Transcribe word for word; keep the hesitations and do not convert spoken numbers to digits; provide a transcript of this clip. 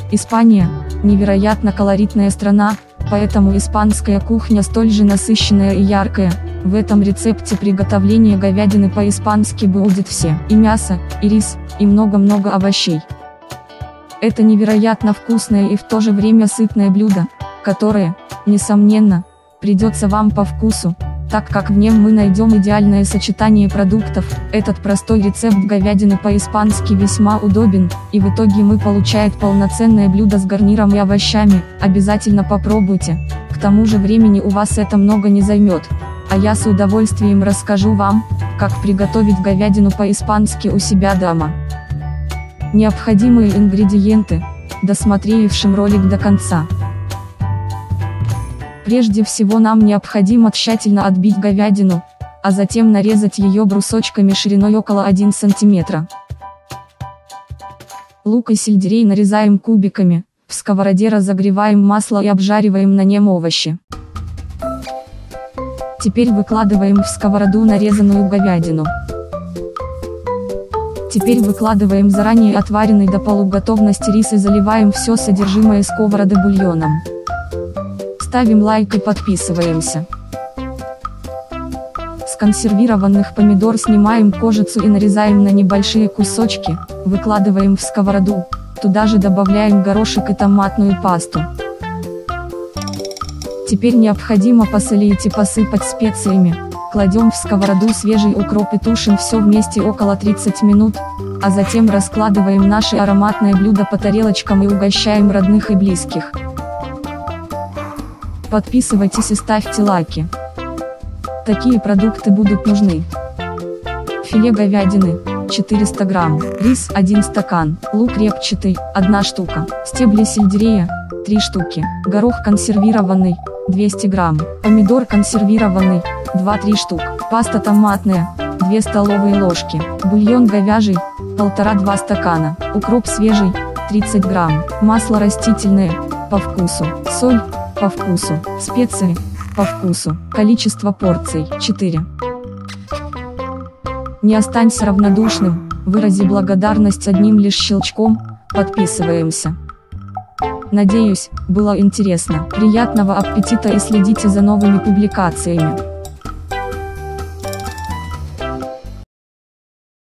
Испания – невероятно колоритная страна, поэтому испанская кухня столь же насыщенная и яркая. В этом рецепте приготовление говядины по-испански будет все: и мясо, и рис, и много-много овощей. Это невероятно вкусное и в то же время сытное блюдо, которое, несомненно, придется вам по вкусу, так как в нем мы найдем идеальное сочетание продуктов. Этот простой рецепт говядины по-испански весьма удобен, и в итоге мы получаем полноценное блюдо с гарниром и овощами. Обязательно попробуйте, к тому же времени у вас это много не займет, а я с удовольствием расскажу вам, как приготовить говядину по-испански у себя дома. Необходимые ингредиенты, досмотревшим ролик до конца. Прежде всего нам необходимо тщательно отбить говядину, а затем нарезать ее брусочками шириной около одного сантиметра. Лук и сельдерей нарезаем кубиками, в сковороде разогреваем масло и обжариваем на нем овощи. Теперь выкладываем в сковороду нарезанную говядину. Теперь выкладываем заранее отваренный до полуготовности рис и заливаем все содержимое сковороды бульоном. Ставим лайк и подписываемся. С консервированных помидор снимаем кожицу и нарезаем на небольшие кусочки, выкладываем в сковороду, туда же добавляем горошек и томатную пасту. Теперь необходимо посолить и посыпать специями, кладем в сковороду свежий укроп и тушим все вместе около тридцати минут, а затем раскладываем наше ароматное блюдо по тарелочкам и угощаем родных и близких. Подписывайтесь и ставьте лайки. Такие продукты будут нужны: филе говядины четыреста грамм, рис один стакан, лук репчатый одна штука, стебли сельдерея три штуки, горох консервированный двести грамм, помидор консервированный два-три штук, паста томатная две столовые ложки, бульон говяжий полтора-два стакана, укроп свежий тридцать грамм, масло растительное по вкусу, соль по вкусу, специи по вкусу, количество порций четыре. Не останься равнодушным, вырази благодарность одним лишь щелчком. Подписываемся. Надеюсь, было интересно. Приятного аппетита и следите за новыми публикациями.